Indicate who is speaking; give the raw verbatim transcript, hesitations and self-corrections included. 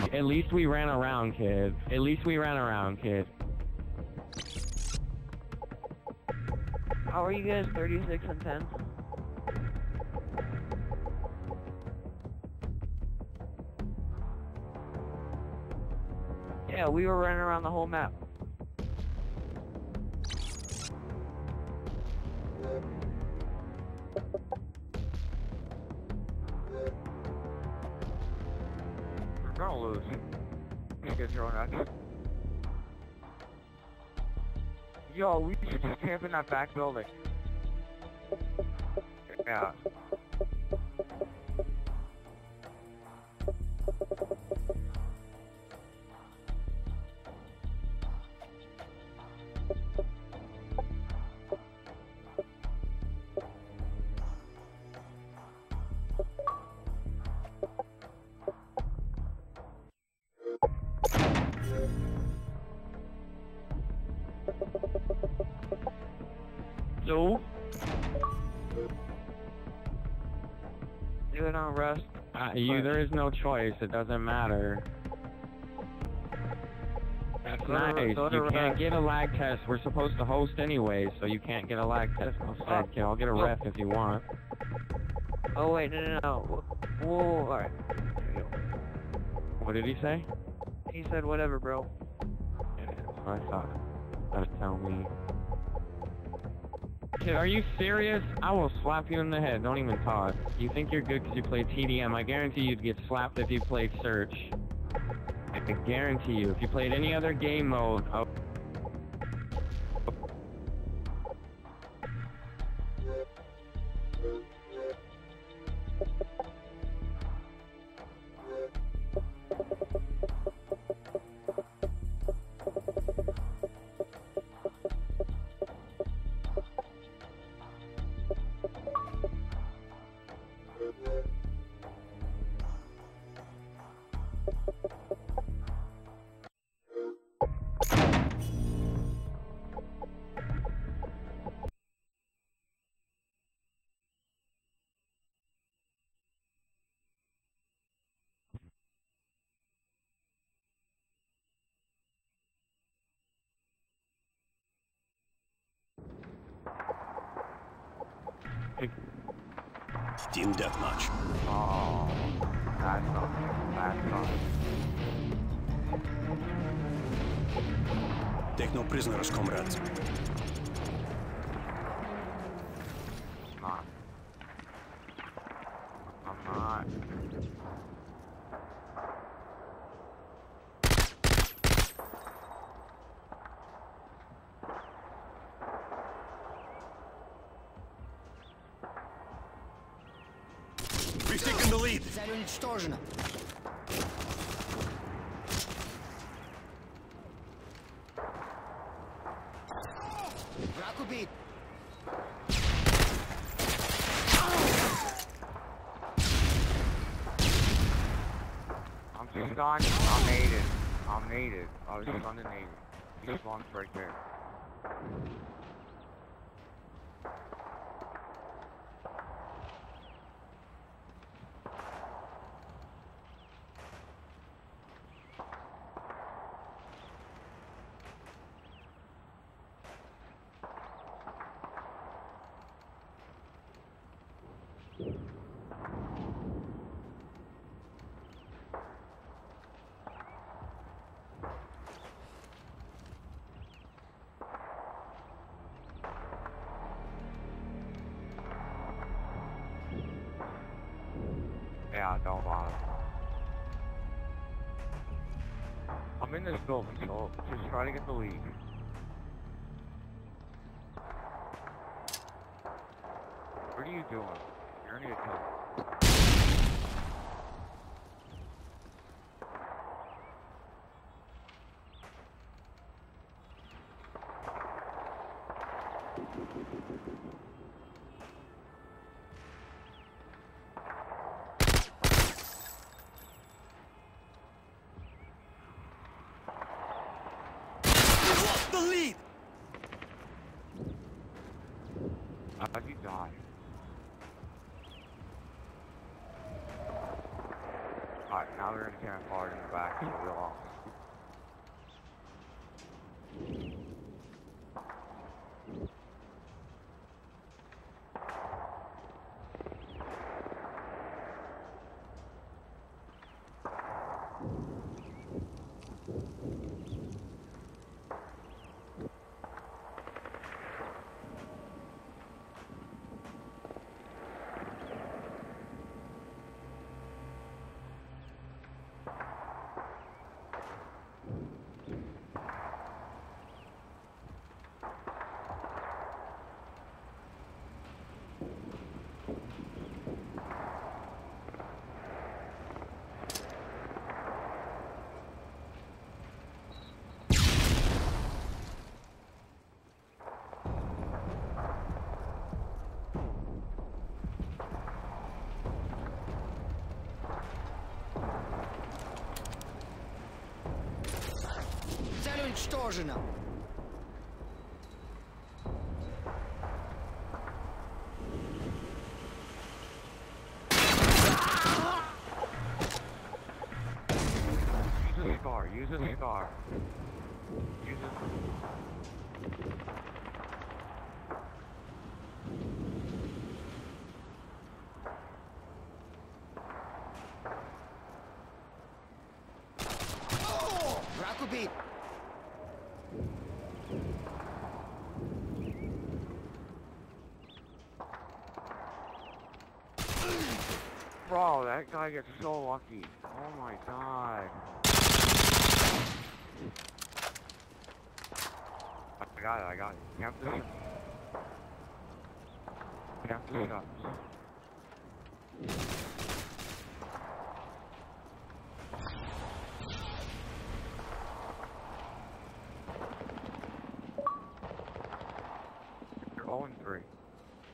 Speaker 1: At least we ran around, kid. At least we ran around, kid.
Speaker 2: How are you guys thirty-six and ten? Yeah, we were running around the whole map. We're gonna lose. You get thrown out. Yo, we should just camp in that back building. Yeah. So? Do it on Rust.
Speaker 1: Uh, you, there is no choice. It doesn't matter. That's
Speaker 2: Go to-
Speaker 1: nice.
Speaker 2: go to
Speaker 1: You can't
Speaker 2: ref.
Speaker 1: get a lag test. We're supposed to host anyway, so you can't get a lag test. No sad kid. I'll get a
Speaker 2: Oh.
Speaker 1: ref if you want.
Speaker 2: Oh wait, no, no, no. Whoa, whoa, whoa, alright.
Speaker 1: What did he say?
Speaker 2: He said whatever, bro.
Speaker 1: Yeah, that's what I thought. That'd tell me. Kid, are you serious? I will slap you in the head. Don't even talk. You think you're good because you play T D M. I guarantee you'd get slapped if you played Search. I can guarantee you. If you played any other game mode... Oh.
Speaker 3: Team Deathmatch.
Speaker 2: Oh, that's something. That's something.
Speaker 3: Take no prisoners, comrades.
Speaker 2: I'm not. I'm not.
Speaker 3: We've taken the lead.
Speaker 4: Цель уничтожена. Враг убит.
Speaker 2: I'm just on. I'm native. I'm native. I was just on the native. He just launched right there. Yeah, don't bother. I'm in this building, so just try to get the lead. What are you doing? You're gonna get killed.
Speaker 3: The lead.
Speaker 2: How'd you die? Alright. back. Now they're gonna camp hard in the back, so we lost.
Speaker 4: Цель уничтожена.
Speaker 2: Use a scar. Use a scar. Use a...
Speaker 4: Враг убит.
Speaker 2: Bro, that guy gets so lucky. Oh my god. I got it, I got it. Camp this. Camp this up. You're oh and three.